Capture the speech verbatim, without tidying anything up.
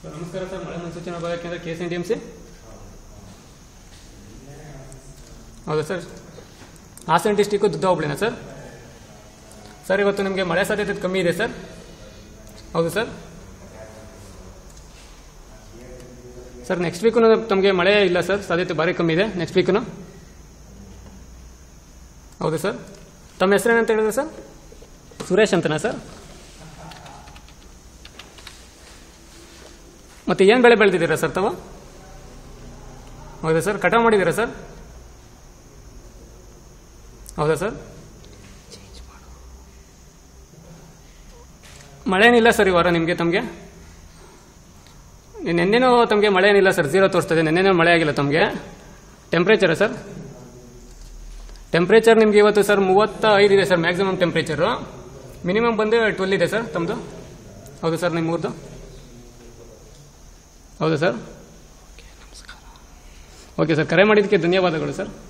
Sir ನಮಸ್ಕಾರ sir. ಮಳೆ ಮುನ್ಸೂಚನಾ ವಿಭಾಗ ಕೇಂದ್ರ K S N D M C. ಹೌದಾ ಸರ್? ಹಾಸನ ಡಿಸ್ಟಿಕ್ಕು ದುದ್ದ ಹೋಬಳಿನಾ ಸರ್? ಸರ್ ಇವತ್ತು ನಿಮಗೆ ಮಳೆ ಸಾಧ್ಯತೆ ಕಮ್ಮಿ ಇದೆ ಸರ್. ಹೌದು ಸರ್. ಸರ್ ನೆಕ್ಸ್ಟ್ ವೀಕು ತಮಗೆ ಮಳೆ ಇಲ್ಲ ಸರ್, ಸಾಧ್ಯತೆ ಭಾರಿ ಕಮ್ಮಿ ಇದೆ ನೆಕ್ಸ್ಟ್ ವೀಕು. ಹೌದು ಸರ್. ತಮ್ಮ ಹೆಸರೇನಂತ ಹೇಳಿದ್ರೆ ಸರ್? ಸುರೇಶ್ ಅಂತನಾ ಸರ್? ಮತ್ತೆ ಏನು ಬೆಳೆ ಬೆಳೆದಿದ್ದೀರಾ ಸರ್ ತಾವು? ಹೌದಾ ಸರ್? ಕಟಾವು ಮಾಡಿದ್ದೀರಾ ಸರ್? ಹೌದಾ ಸರ್? ಮಳೆನಿಲ್ಲ ಸರ್ ಈ ವಾರ ನಿಮಗೆ ತಮಗೆ? ನೆನ್ನೆನೂ ತಮಗೆ ಮಳೆ ಏನಿಲ್ಲ ಸರ್, ಝೀರೋ ತೋರಿಸ್ತದೆ. ನೆನ್ನೆನೂ ಮಳೆ ಆಗಿಲ್ಲ ತಮಗೆ. ಟೆಂಪ್ರೇಚರ ಸರ್? ಟೆಂಪ್ರೇಚರ್ ನಿಮಗೆ ಇವತ್ತು ಸರ್ ಮೂವತ್ತ ಐದು ಇದೆ ಸರ್ ಮ್ಯಾಕ್ಸಿಮಮ್ ಟೆಂಪ್ರೇಚರು. ಮಿನಿಮಮ್ ಬಂದು ಟ್ವೆಲ್ ಇದೆ ಸರ್ ತಮ್ಮದು. ಹೌದು ಸರ್, ನಿಮ್ಮ ಊರ್ದು? ಹೌದು ಸರ್. ಓಕೆ ಸರ್, ಕರೆ ಮಾಡಿದ್ದಕ್ಕೆ ಧನ್ಯವಾದಗಳು ಸರ್.